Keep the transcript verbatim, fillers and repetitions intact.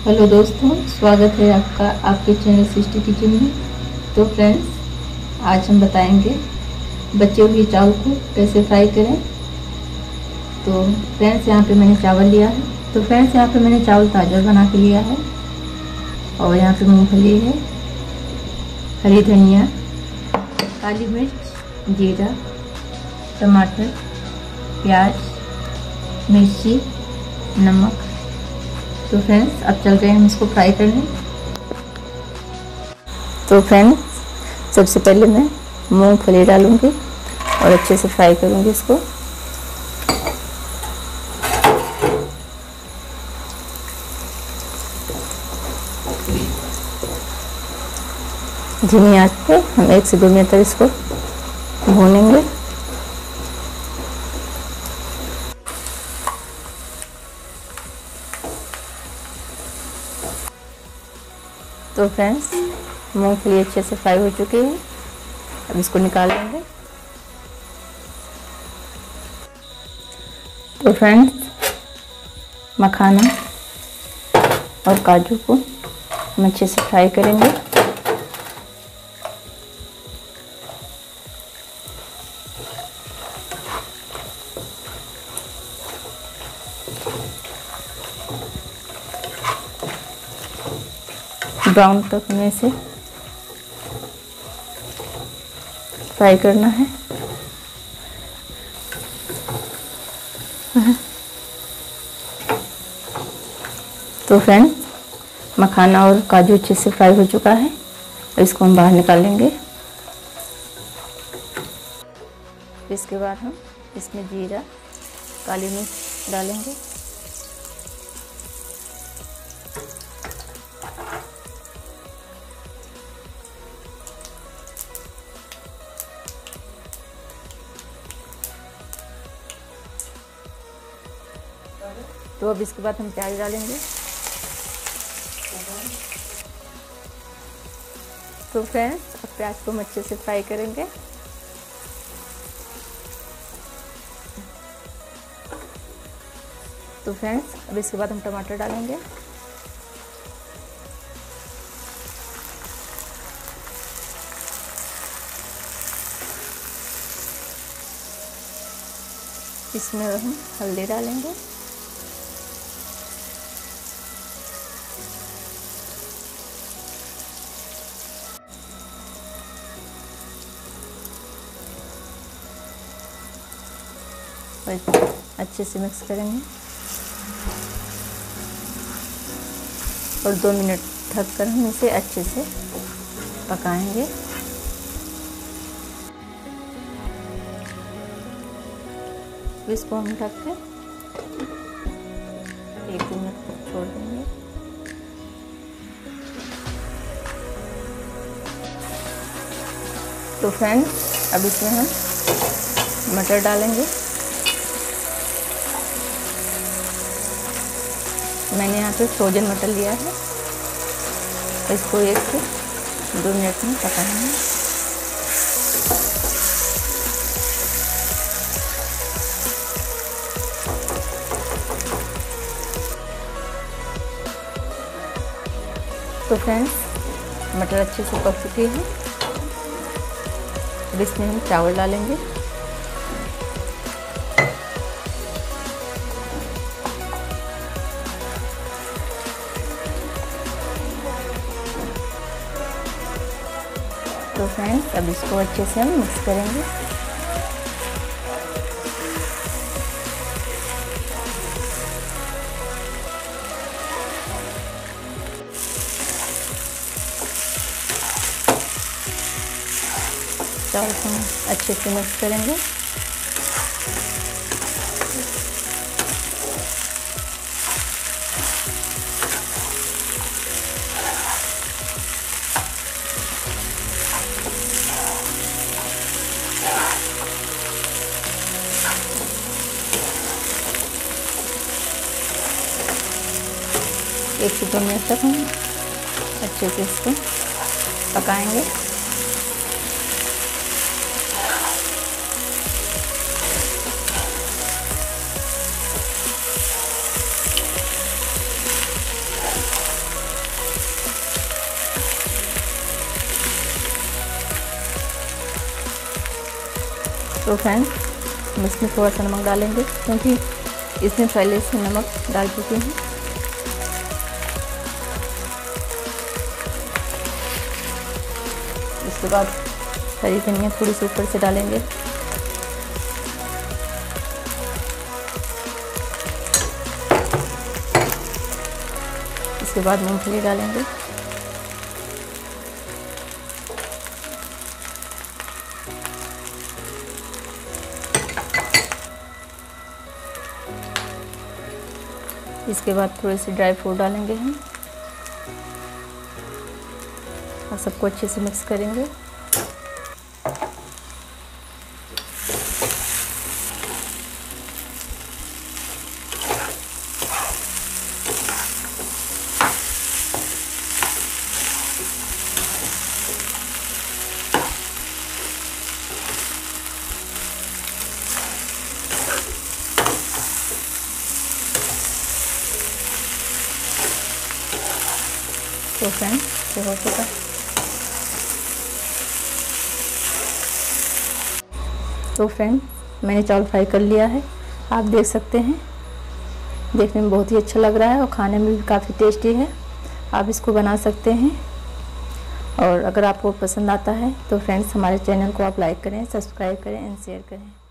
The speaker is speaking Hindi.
हेलो दोस्तों, स्वागत है आपका आपके चैनल सृष्टि किचन में। तो फ्रेंड्स, आज हम बताएंगे बचे हुए चावल को कैसे फ्राई करें। तो फ्रेंड्स, यहाँ पे मैंने चावल लिया है। तो फ्रेंड्स, यहाँ पे मैंने चावल ताज़ा बना के लिया है। और यहाँ पे मूंगफली है, हरी धनिया, काली मिर्च, जीरा, टमाटर, प्याज, मिर्ची, नमक। तो फ्रेंड्स, अब चल रहे हैं हम इसको फ्राई करने। तो फ्रेंड्स, सबसे पहले मैं मूंगफली डालूंगी और अच्छे से फ्राई करूंगी इसको। धीमी आंच पे हम एक से दो मिनट तक इसको भूनेंगे। तो फ्रेंड्स, मूंगफली अच्छे से फ्राई हो चुकी है। अब इसको निकाल लेंगे। तो फ्रेंड्स, मखाना और काजू को हम अच्छे से फ्राई करेंगे। ब्राउन तक हमें इसे फ्राई करना है। तो फ्रेंड्स, मखाना और काजू अच्छे से फ्राई हो चुका है। इसको हम बाहर निकालेंगे। इसके बाद हम इसमें जीरा, काली मिर्च डालेंगे। तो अब इसके बाद हम प्याज डालेंगे। तो फ्रेंड्स, अब प्याज को हम अच्छे से फ्राई करेंगे। तो फ्रेंड्स, अब इसके बाद हम टमाटर डालेंगे। इसमें हम हल्दी डालेंगे। और अच्छे से मिक्स करेंगे और दो मिनट ढककर हम इसे अच्छे से पकाएंगे। इसको हम ढक के एक दो मिनट तक छोड़ देंगे। तो फ्रेंड्स, अब इसमें हम मटर डालेंगे। मैंने यहाँ पे फ्रोजन मटर लिया है। इसको एक से दो मिनट में पकाएंगे। तो फ्रेंड्स, मटर अच्छे से पक चुकी है। अब इसमें हम चावल डालेंगे। तो फ्रेंड्स, अब इसको अच्छे से हम मिक्स करेंगे। चावल को हम अच्छे से मिक्स करेंगे। एक से दो मिनट तक हम अच्छे से इसको पकाएंगे। तो फ्रेंड्स हम इसमें थोड़ा सा नमक डालेंगे, क्योंकि इसमें पहले से नमक डाल चुके हैं। उसके बाद हरी धनिया थोड़ी सी ऊपर से डालेंगे। इसके बाद मूंगफली डालेंगे। इसके बाद थोड़े से ड्राई फ्रूट डालेंगे हम और सबको अच्छे से मिक्स करेंगे। तो फ्रेंड्स ये हो चुका। तो फ्रेंड मैंने चावल फ्राई कर लिया है, आप देख सकते हैं। देखने में बहुत ही अच्छा लग रहा है और खाने में भी काफ़ी टेस्टी है। आप इसको बना सकते हैं और अगर आपको पसंद आता है तो फ्रेंड्स हमारे चैनल को आप लाइक करें, सब्सक्राइब करें एंड शेयर करें।